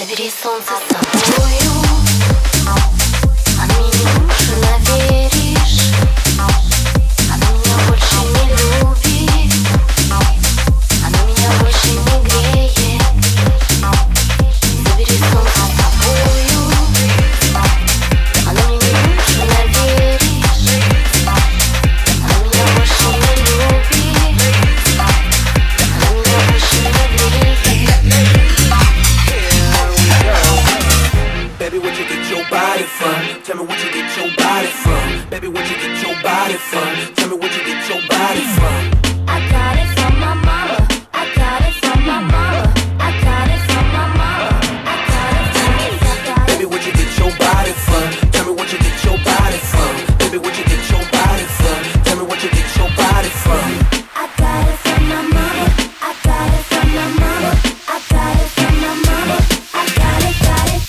Забери солнце с собою, оно мне не нужно, веришь? Оно меня больше не любит, оно меня больше не греет. Забери солнце с собою, оно мне не нужно, веришь? Оно меня больше не любит, оно меня больше не греет. Baby, where'd you get your body from? Tell me where'd you get your body from? Baby, where'd you get your body from? Tell me where'd you get your body from? I got it from my mama. I got it from my mama. I got it from my mama. I got it from my. Baby, where'd you get your body from? Tell me where'd you get your body from? Baby, where'd you get your body from? Tell me where'd you get your body from? I got it from my mama. I got it from my mama. I got it from my mama. I got it, got it.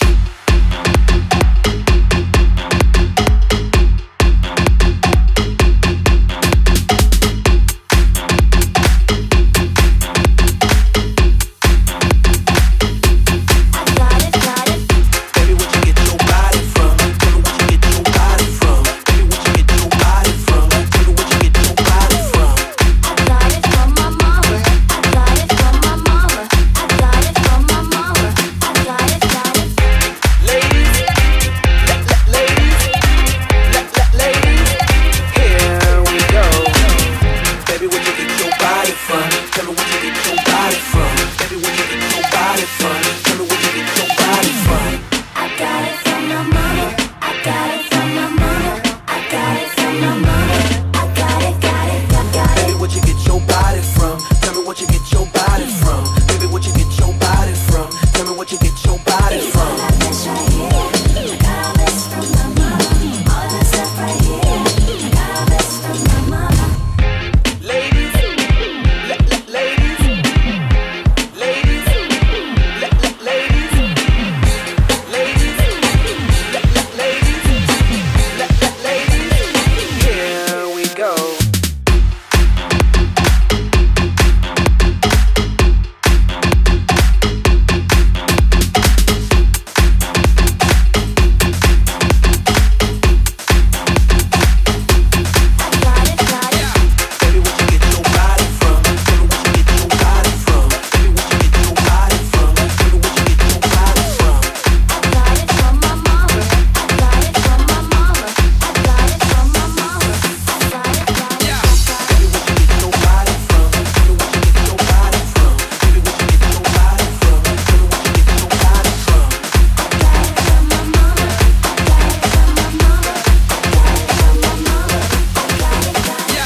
Baby, where'd you get your body from? Tell me where'd you get your body from? Baby, where'd you get your body from? Tell me where'd you get your body from? I got it from my mama. I got it from my mama. I got it from my mama. I got it, got it. Ladies, ladies, here we go. Baby, where'd you get your body from? Tell me where'd you get your body from? Baby, where'd you get your body from? Tell me where'd you get your body from? I got it from my mama. I got it from my mama. I got it from my mama. I got it, got it, got it. Baby, where'd you get your body from? Tell me where'd you get your body from? Baby, where'd you get your body from? Tell me where'd you get your body from? This right here, I got all this from my mama. All this stuff right here, I got all this from my mama. Ladies, ladies, ladies, ladies, ladies, here we go. I got it, got it. Baby, where'd you get your body from? Tell me where'd you get your body from? Baby, where'd you get your body from? Tell me where'd you get your body from? I got it from my mama. I got it from my mama. I got it from my mama. I got it, got it. Baby, where'd you get your body from? Tell me where'd you get your body from? Baby, where'd you get your body from? Tell me where'd you get your body from? I got it from my mama. I got it from my mama. I got it from my mama. I got it, got it.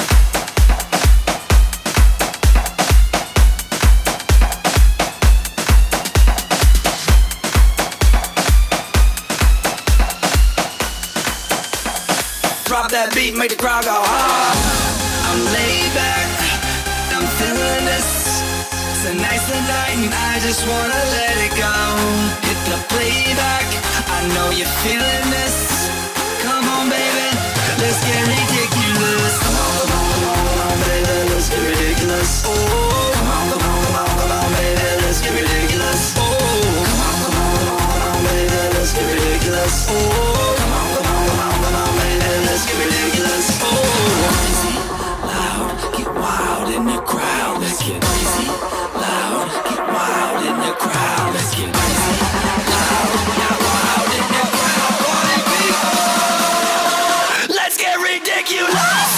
Drop that beat, make the crowd go hard. I'm laid back, I'm feeling this. It's a nice night and I just wanna let it go. Hit the playback, I know you're feeling this. Come on, baby, let's get ridiculous. Come on, baby, let's get ridiculous. Oh, come on, baby, let's get ridiculous. Oh, come on, baby, let's get ridiculous. Oh, come on, baby, let's get ridiculous. Oh, crazy, loud, get wild in the crowd. Let's get crazy, loud, get wild in the crowd. Let's get crazy, loud, get wild in the crowd. Party people, let's get ridiculous.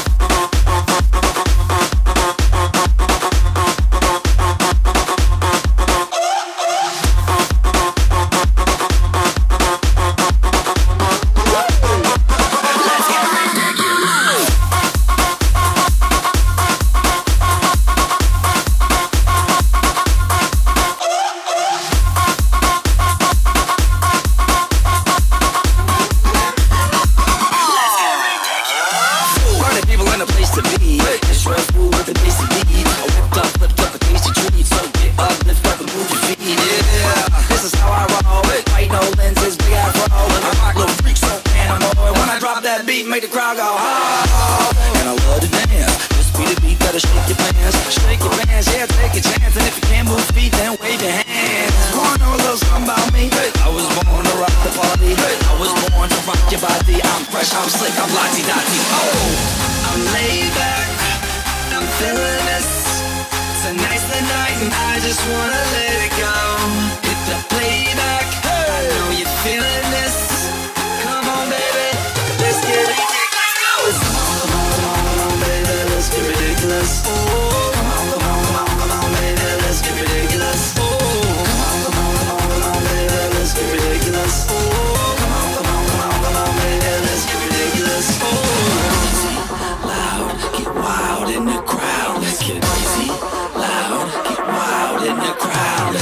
Make the crowd go hard, and I love to dance. Just beat the beat, gotta shake your pants, yeah, take a chance. And if you can't move feet, then wave your hands. Going on a little rock your body. I'm fresh, I'm slick, I'm lottie-dottie. Oh, I'm laid back, I'm feeling this. Tonight's the night and I just wanna let it go. Hit the playback, I know you're feeling this. Come on, baby, let's get ridiculous. Come on, come on, come on, come on, baby, let's get ridiculous. Oh, come on, come on, come on, come on, baby, let's get ridiculous. Oh, come on, come on, come on, come on, baby, let's get ridiculous. Oh, come on, come on, come on, come on, baby, let's get ridiculous. Oh, loud, get wild in the crowd. Let's get crazy. Loud, get wild in the crowd.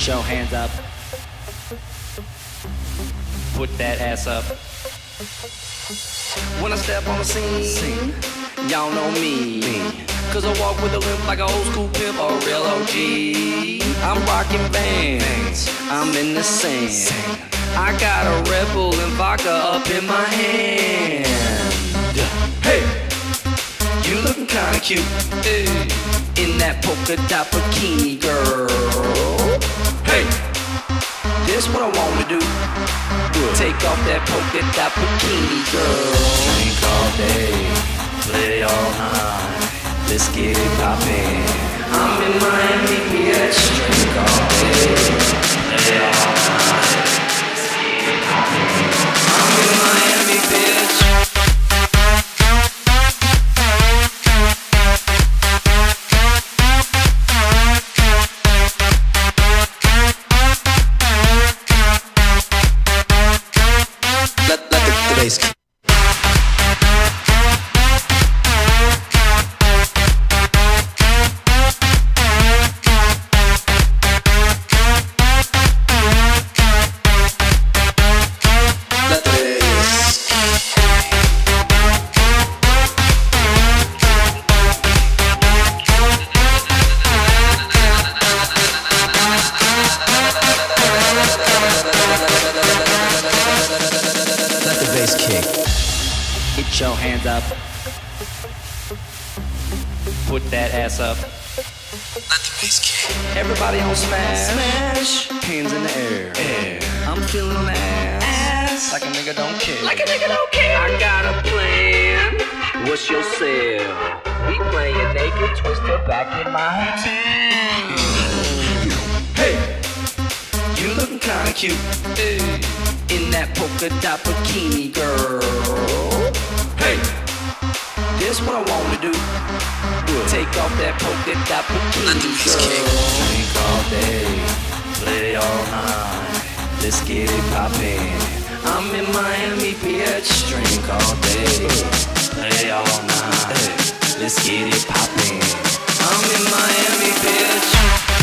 Get your hands up. Put that ass up. When I step on the scene, y'all know me. Cause I walk with a limp like an old school pimp or a real OG. I'm rocking bands, I'm in the sand. I got a Red Bull and vodka up in my hand. Hey, you looking kinda cute, hey, in that polka dot bikini, girl. Hey, this what I wanna do. Take off that polka dot bikini, girl. Drink all day, play all night. Let's get it poppin'. I'm in Miami, bitch. Drink all day, play all night. Let's get it poppin'. I'm in Miami, bitch. Let the bass kick. Get your hands up. Put that ass up. Let the bass kick. Everybody on smash. Hands in the air. I'm feeling ass Like a nigga don't care. like a nigga don't care. I got a plan. What's your sale? We playing naked twister back in my hotel. Hey, you looking kinda cute, hey, in that polka dot bikini, girl. Hey, this what I wanna do. Take off that polka dot bikini, girl. Drink all day, play all night. Let's get it poppin'. I'm in Miami, bitch. Drink all day, play all night. Let's get it poppin'. I'm in Miami, bitch.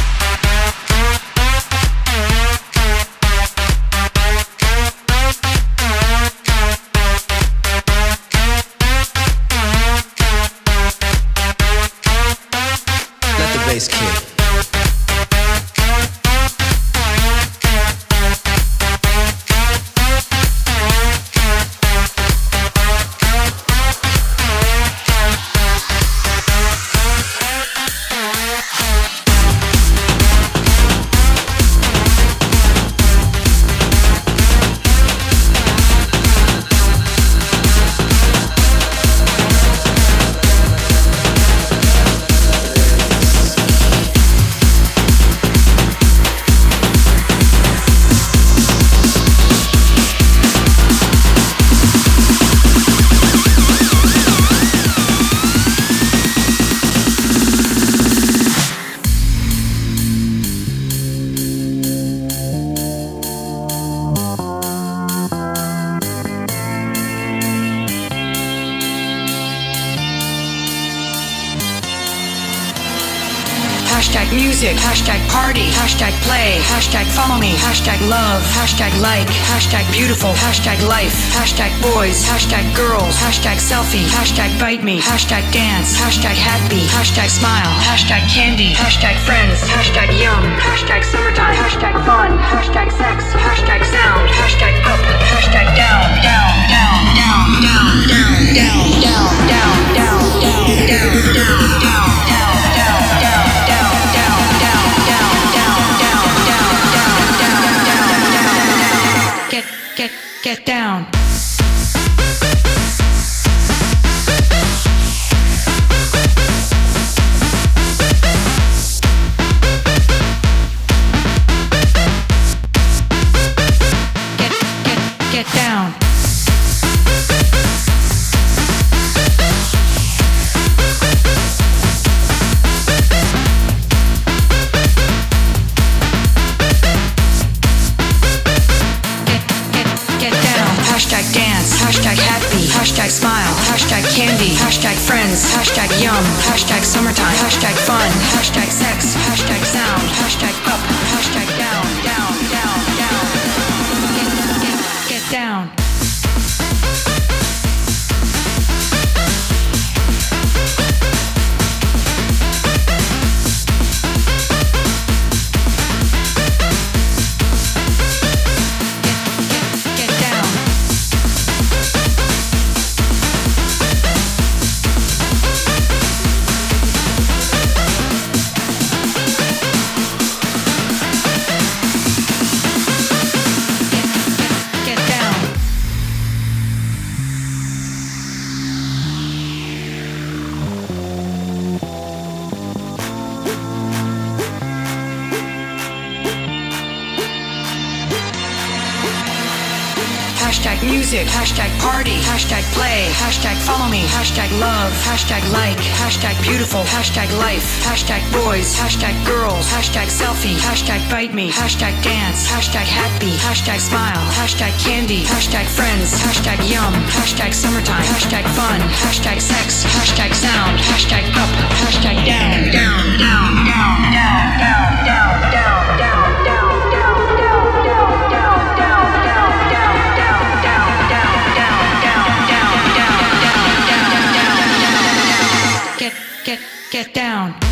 Let the bass kick. Hashtag music, hashtag party, hashtag play, hashtag follow me, hashtag love, hashtag like, hashtag beautiful, hashtag life, hashtag boys, hashtag girls, hashtag selfie, hashtag bite me, hashtag dance, hashtag happy, hashtag smile, hashtag candy, hashtag friends, hashtag young, hashtag summertime, hashtag fun, hashtag sex, hashtag sound, hashtag up, hashtag down, down, down, down, down, down, down, down, down, down, down, down, down, down. Get down. Get down. candy, hashtag friends, hashtag yum, hashtag summertime, hashtag fun, hashtag sex, hashtag sound, hashtag up, hashtag down, down, down, down. Get down. Hashtag music, hashtag party, hashtag play, hashtag follow me, hashtag love, hashtag like, hashtag beautiful, hashtag life, hashtag boys, hashtag girls, hashtag selfie, hashtag bite me, hashtag dance, hashtag happy, hashtag smile, hashtag candy, hashtag friends, hashtag yum, hashtag summertime, hashtag fun, hashtag sex, hashtag sound, hashtag up, hashtag down, down, down, down, down, down, down, down, down, down, Get down.